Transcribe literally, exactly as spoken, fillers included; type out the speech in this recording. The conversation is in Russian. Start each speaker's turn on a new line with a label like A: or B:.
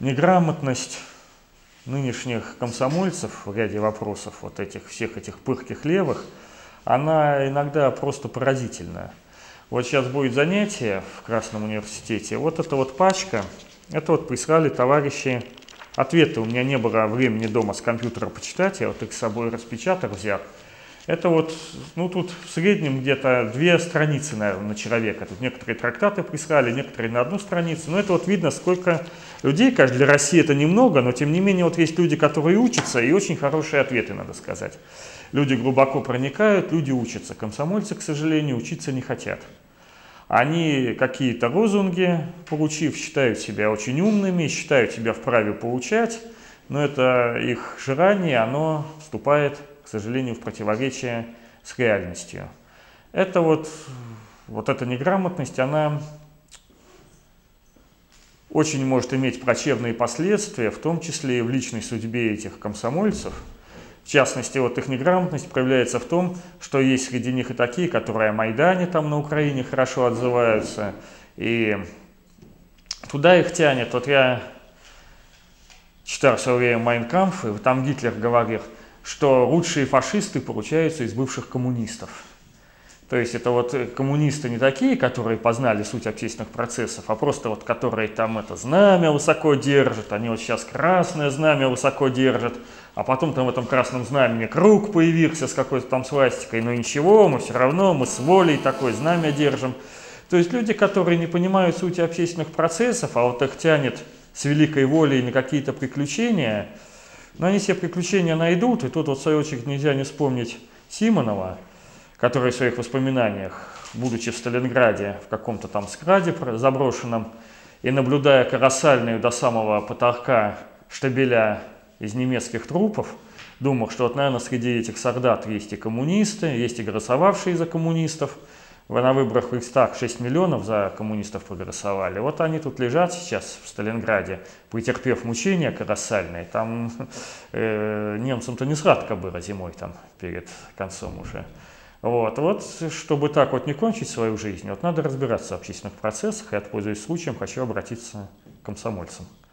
A: неграмотность нынешних комсомольцев в ряде вопросов, вот этих всех этих пыхких левых, она иногда просто поразительная. Вот сейчас будет занятие в Красном университете, вот эта вот пачка, это вот прислали товарищи, ответы у меня не было времени дома с компьютера почитать, я вот их с собой распечатал, взял. Это вот, ну тут в среднем где-то две страницы, наверное, на человека. Тут некоторые трактаты прислали, некоторые на одну страницу. Но это вот видно, сколько людей, конечно, для России это немного, но тем не менее вот есть люди, которые учатся, и очень хорошие ответы, надо сказать. Люди глубоко проникают, люди учатся. Комсомольцы, к сожалению, учиться не хотят. Они какие-то лозунги, получив, считают себя очень умными, считают себя вправе поучать, но это их желание, оно вступает, к сожалению, в противоречие с реальностью. Это вот, вот эта неграмотность, она очень может иметь плачевные последствия, в том числе и в личной судьбе этих комсомольцев. В частности, вот их неграмотность проявляется в том, что есть среди них и такие, которые о Майдане там на Украине хорошо отзываются, и туда их тянет. Вот я читал в свое время «Майн кампф», и там Гитлер говорил, что лучшие фашисты получаются из бывших коммунистов. То есть это вот коммунисты не такие, которые познали суть общественных процессов, а просто вот которые там это знамя высоко держат, они вот сейчас красное знамя высоко держат, а потом там в этом красном знамени круг появился с какой-то там свастикой, но ничего, мы все равно, мы с волей такое знамя держим. То есть люди, которые не понимают сути общественных процессов, а вот их тянет с великой волей на какие-то приключения, но они себе приключения найдут, и тут вот в свою очередь нельзя не вспомнить Симонова, который в своих воспоминаниях, будучи в Сталинграде, в каком-то там складе заброшенном, и наблюдая колоссальную до самого потолка штабеля из немецких трупов, думал, что вот, наверное, среди этих солдат есть и коммунисты, есть и голосовавшие за коммунистов. На выборах в Рейхстаг шесть миллионов за коммунистов проголосовали. Вот они тут лежат сейчас в Сталинграде, претерпев мучения колоссальные. Там э, немцам-то не сладко было зимой там перед концом уже. Вот, вот, чтобы так вот не кончить свою жизнь, вот надо разбираться в общественных процессах, и, пользуясь случаем, хочу обратиться к комсомольцам.